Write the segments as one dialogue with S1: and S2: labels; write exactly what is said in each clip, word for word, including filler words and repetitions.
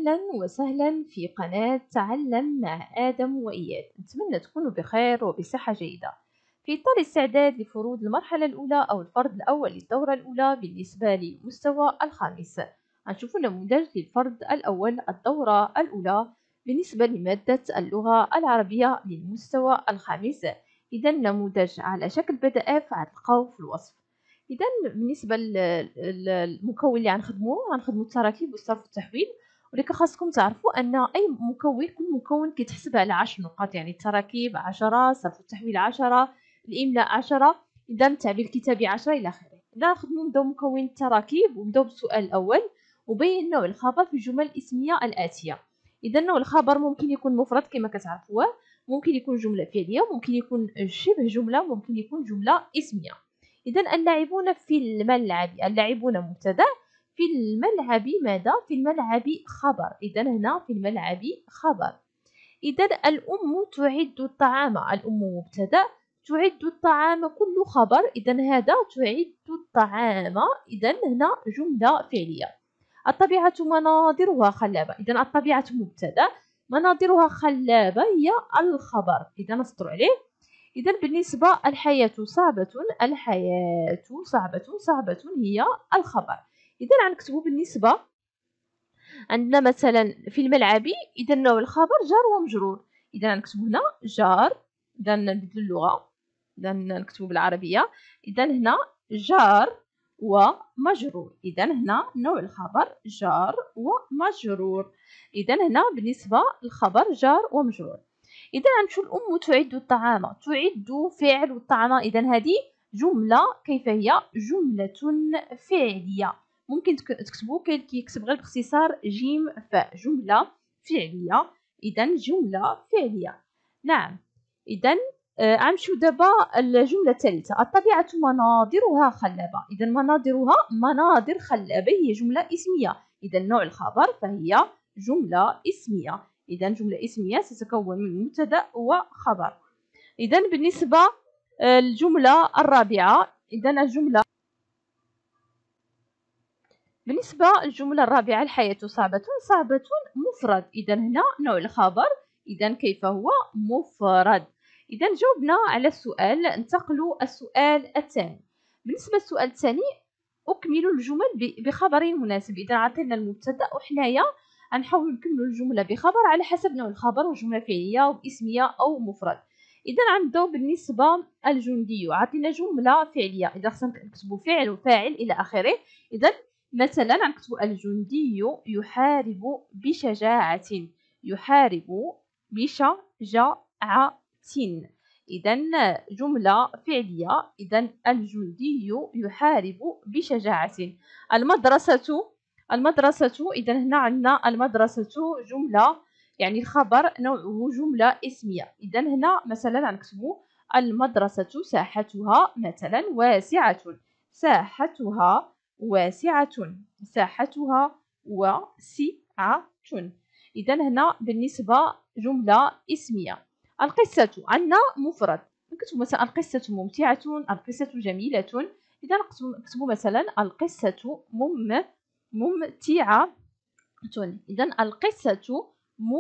S1: أهلا وسهلا في قناة تعلم مع آدم وإياد. نتمنى تكونوا بخير وبصحة جيدة. في إطار الاستعداد لفروض المرحلة الأولى أو الفرض الأول للدورة الأولى بالنسبة للمستوى الخامس، غنشوف نموذج للفرض الأول الدورة الأولى بالنسبة لمادة اللغة العربية للمستوى الخامس. إذا نموذج على شكل بي دي إف غتلقاوه في الوصف. اذا بالنسبه للمكون اللي غنخدمو غنخدمو التراكيب والصرف والتحويل، ولكن خاصكم تعرفوا ان اي مكون كل مكون كيتحسب على عشر نقاط، يعني التراكيب عشرة، صرف التحويل عشرة، الاملاء عشرة، اذا التعبير الكتابي عشرة الى اخره. اذا نخدمو نبداو مكون التراكيب ونبداو بالسؤال الاول: وبين نوع الخبر في الجمل الاسميه الاتيه. اذا نوع الخبر ممكن يكون مفرد كما كتعرفوه، ممكن يكون جمله فعليه، ممكن يكون شبه جمله، ممكن يكون جمله اسميه. إذا اللاعبون في الملعب، اللاعبون مبتدأ، في الملعب ماذا؟ في الملعب خبر. إذا هنا في الملعب خبر. إذا الأم تعد الطعام، الأم مبتدأ، تعد الطعام كل خبر. إذا هذا تعد الطعام، إذا هنا جملة فعلية. الطبيعة مناظرها خلابة. إذا الطبيعة مبتدأ، مناظرها خلابة هي الخبر. إذا نسطر عليه. إذا بالنسبة الحياة صعبة، الحياة صعبة، صعبة هي الخبر. إذا غنكتبو بالنسبة عندنا مثلا في الملعب، إذا نوع الخبر جار ومجرور. إذا غنكتبو هنا جار، إذا نبدلو اللغة، إذا نكتبو بالعربية. إذا هنا جار ومجرور. إذا هنا نوع الخبر جار ومجرور. إذا هنا بالنسبة للخبر جار ومجرور. إذا غنمشيو الأم تعد الطعام، تعد فعل والطعام. إذا هذه جملة، كيف هي؟ جملة فعلية. ممكن تكتبوا كيكتب غير باختصار جيم فاء، جملة فعلية. إذا جملة فعلية، نعم. إذا غنمشيو دابا الجملة الثالثة: الطبيعة مناظرها خلابة. إذا مناظرها، مناظر خلابة هي جملة اسمية. إذا نوع الخبر فهي جملة اسمية. إذا جملة اسمية تتكون من مبتدأ وخبر. إذا بالنسبة للجملة الرابعة، إذا الجملة بالنسبة للجملة الرابعة: الحياة صعبة، صعبة مفرد. إذا هنا نوع الخبر، إذا كيف هو؟ مفرد. إذا جاوبنا على السؤال. ننتقل السؤال الثاني. بالنسبة للسؤال الثاني: أكمل الجمل بخبر مناسب. إذا عطينا المبتدأ وحنايا غنحاولوا نكملوا الجملة بخبر على حسب نوع الخبر، وجملة فعلية أو اسمية أو مفرد. إذا غنبداو بالنسبة الجندي، عطينا جملة فعلية، إذا خصنا نكتبوا فعل وفاعل إلى آخره. إذا مثلا غنكتبوا الجندي يحارب بشجاعة، يحارب بشجاعة. إذا جملة فعلية. إذا الجندي يحارب بشجاعة. المدرسة، المدرسة، إذا هنا عندنا المدرسة جملة، يعني الخبر نوعه جملة اسمية. إذا هنا مثلا غنكتبوا المدرسة ساحتها مثلا واسعة، ساحتها واسعة، ساحتها واسعة. إذا هنا بالنسبة جملة اسمية. القصة عندنا مفرد، نكتبوا مثلا القصة ممتعة، القصة جميلة. إذا نكتبوا مثلا القصة مم ممتعة. إذا القصة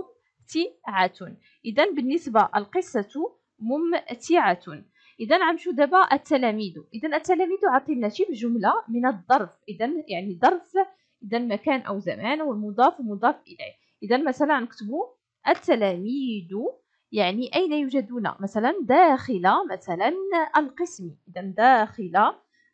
S1: ممتعة. إذا بالنسبة القصة ممتعة. إذا غنمشيو دابا التلاميذ. إذا التلاميذ عطينا شبه جملة من الظرف. إذا يعني ظرف، إذا مكان أو زمان، والمضاف ومضاف إليه. إذا مثلا نكتبوا التلاميذ يعني أين يوجدون؟ مثلا داخل مثلا القسم. إذا داخل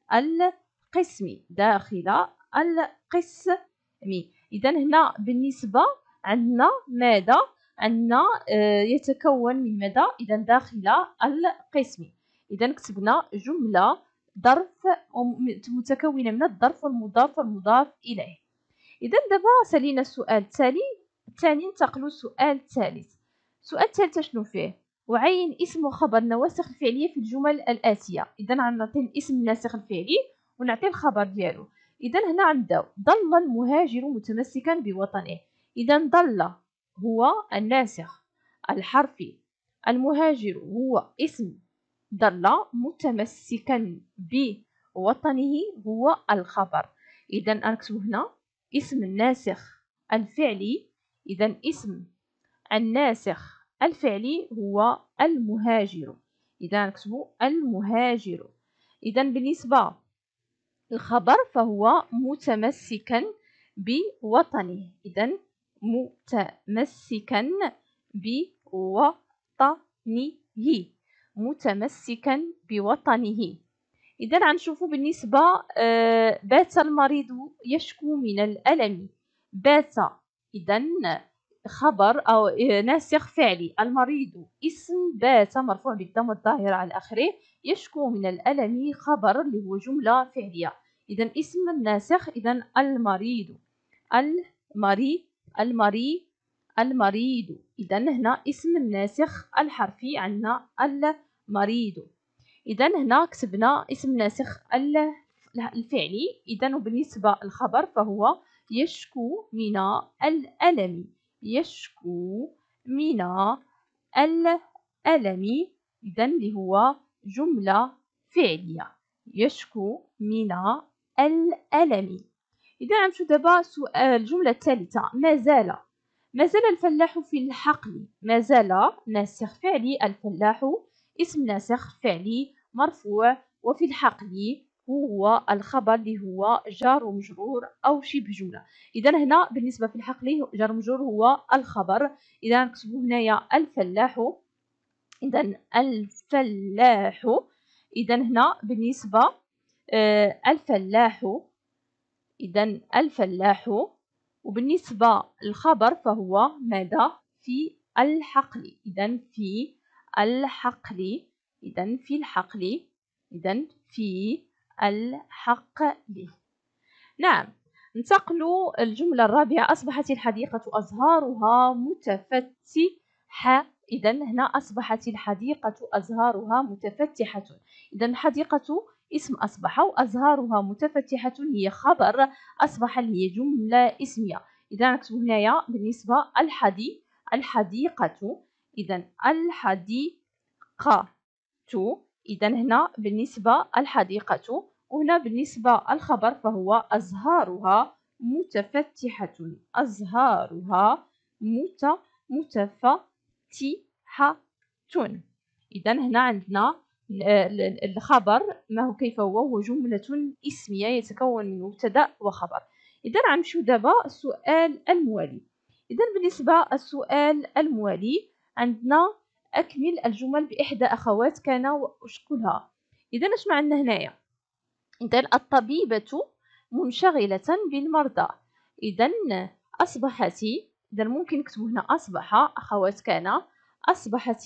S1: القسم، داخل القسم. إذا هنا بالنسبة عندنا ماذا؟ عندنا آه يتكون من ماذا؟ إذا داخل القسم. إذا كتبنا جملة ظرف متكونة من الظرف والمضاف والمضاف إليه. إذا دابا سالينا السؤال التالي الثاني، ننتقلوا للسؤال الثالث. السؤال الثالث شنو فيه؟ وعين اسم وخبر النواسخ الفعلية في الجمل الآتية. إذا غنعطي الاسم الناسخ الفعلي ونعطي الخبر ديالو. إذا هنا غنبداو: ظل المهاجر متمسكا بوطنه. إذا ظل هو الناسخ الحرفي، المهاجر هو اسم، ظل متمسكا بوطنه هو الخبر. إذا نكتب هنا اسم الناسخ الفعلي إذا اسم الناسخ الفعلي هو المهاجر. إذا نكتب المهاجر. إذا بالنسبة للخبر فهو متمسكا بوطنه. إذا متمسكا بوطنه، متمسكا بوطنه. إذا غنشوفوا بالنسبة آه بات المريض يشكو من الألم. بات إذا خبر أو ناسخ فعلي. المريض اسم بات مرفوع بالضم الظاهرة على آخره. يشكو من الألم خبر اللي هو جملة فعلية. إذا اسم الناسخ إذا المريض. المري المري المريض. إذا هنا اسم الناسخ الحرفي عندنا المريض. إذا هنا كتبنا اسم ناسخ الفعلي. إذا وبالنسبة للخبر فهو يشكو من الألم. يشكو من الألم. إذا اللي هو جملة فعلية. يشكو من الألم. إذا غنمشيو دابا سؤال الجملة الثالثة. ما زال ما زال الفلاح في الحقل. ما زال ناسخ فعلي. الفلاح اسم ناسخ فعلي مرفوع. وفي الحقل هو الخبر اللي هو جار ومجرور أو شبه جملة. إذا هنا بالنسبة في الحقل جار ومجرور هو الخبر. إذا نكتبوا هنايا الفلاح. إذا الفلاح. إذا هنا بالنسبة آه الفلاح. إذا الفلاح. وبالنسبة للخبر فهو ماذا؟ في الحقل. إذا في الحقل. إذا في الحقل. إذا في الحقل. نعم. ننتقل الجملة الرابعة. أصبحت الحديقة أزهارها متفتحة. إذا هنا أصبحت الحديقة أزهارها متفتحة. إذا الحديقة اسم أصبح وأزهارها متفتحة هي خبر أصبح اللي هي جملة اسمية. إذا نكتب هنايا بالنسبة الحدي الحديقة. إذا الحديقة. إذا هنا بالنسبة الحديقة. وهنا بالنسبة الخبر فهو أزهارها متفتحة. أزهارها مت متفتحة. إذا هنا عندنا الخبر ما هو كيف هو هو جملة اسمية يتكون من مبتدأ وخبر. إذا غنمشيو دابا السؤال الموالي. إذا بالنسبة السؤال الموالي عندنا أكمل الجمل بإحدى أخوات كان وأشكلها. إذا اش معنا هنايا؟ إذا الطبيبة منشغلة بالمرضى. إذا أصبحت. إذا ممكن نكتب هنا أصبح أخوات كان. أصبحت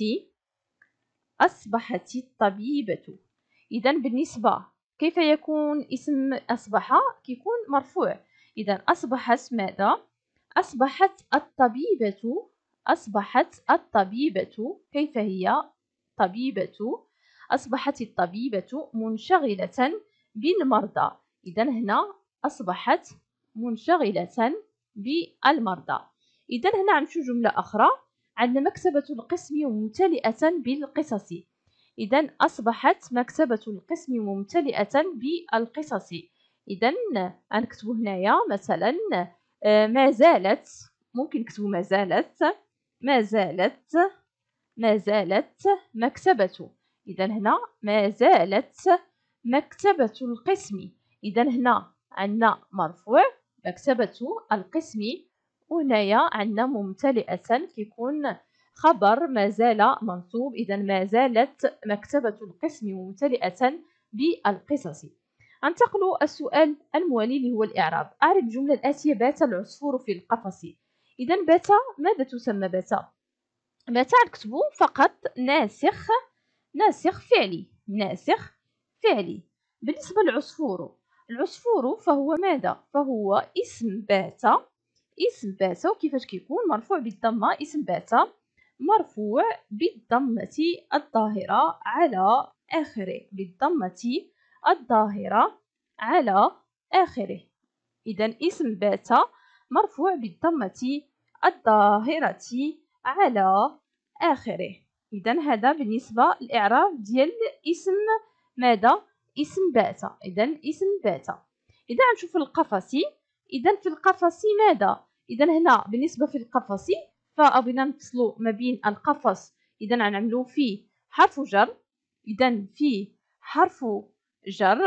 S1: أصبحت الطبيبة. إذا بالنسبة كيف يكون اسم أصبح؟ كيكون مرفوع. إذا أصبحت ماذا؟ أصبحت الطبيبة. أصبحت الطبيبة. كيف هي طبيبة؟ أصبحت الطبيبة منشغلة بالمرضى. إذا هنا أصبحت منشغلة بالمرضى. إذا هنا عندنا جملة أخرى. عندنا مكتبة القسم ممتلئة بالقصص. إذا أصبحت مكتبة القسم ممتلئة بالقصص. إذا غنكتبو هنايا مثلا ما زالت. ممكن نكتبو ما زالت ما زالت ما زالت مكتبة. إذا هنا ما زالت مكتبة القسم. إذا هنا عندنا مرفوع مكتبة القسم. وهنايا عندنا ممتلئة كيكون خبر ما زال منصوب. إذا ما زالت مكتبة القسم ممتلئة بالقصص. انتقل السؤال الموالي اللي هو الإعراب. أعرب الجملة الآتية. بات العصفور في القفص. إذا بات ماذا تسمى بات؟ بات نكتبو فقط ناسخ ناسخ فعلي. ناسخ فعلي. بالنسبة للعصفور. العصفور فهو ماذا؟ فهو اسم بات. اسم بات. وكيفاش كيكون؟ مرفوع بالضمة. اسم بات مرفوع بالضمة الظاهرة على آخره. بالضمة الظاهرة على آخره. إذا اسم بات مرفوع بالضمة الظاهرة على آخره. إذا هذا بالنسبة للإعراب ديال اسم ماذا؟ اسم بات. إذا اسم بات. إذا نشوف القفص. إذا في القفص ماذا؟ إذا هنا بالنسبة في القفص فأبينا نفصلوا ما بين القفص، إذا غنعملوا فيه حرف جر، إذا فيه حرف جر،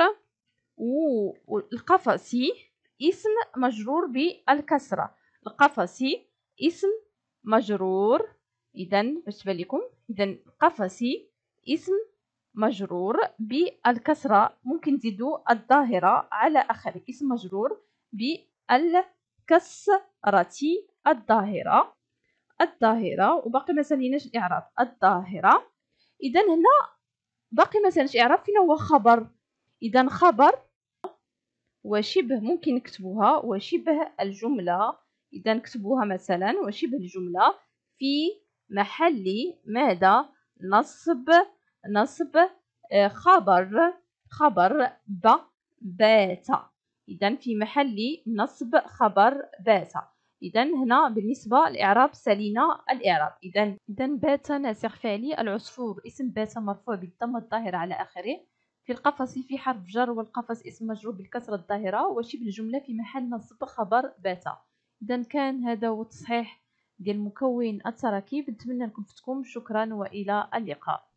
S1: والقفص اسم مجرور بالكسرة. القفص اسم مجرور، إذا باش تبان لكم، إذا القفص اسم مجرور بالكسرة، ممكن نزيدوا الظاهرة على آخره، اسم مجرور بالكسرة الظاهرة الظاهرة وباقي ما ساليناش الإعراب الظاهرة. إذا هنا باقي ما سالناش إعراب فين هو خبر، إذا خبر وشبه ممكن نكتبوها وشبه الجملة، إذا نكتبوها مثلا وشبه الجملة في محل ماذا؟ نصب نصب خبر خبر ب بات، إذا في محل نصب خبر بات. إذا هنا بالنسبة للإعراب سالينا الإعراب. إذا إذا بات ناسخ فعلي، العصفور اسم بات مرفوع بالضمة الظاهرة على آخره، في القفص في حرف جر، والقفص اسم مجرور بالكسرة الظاهرة، وشبه الجملة في محل نصب خبر بات. إذا كان هذا هو التصحيح ديال مكون التراكيب، نتمنى نكون فتكم. شكرا وإلى اللقاء.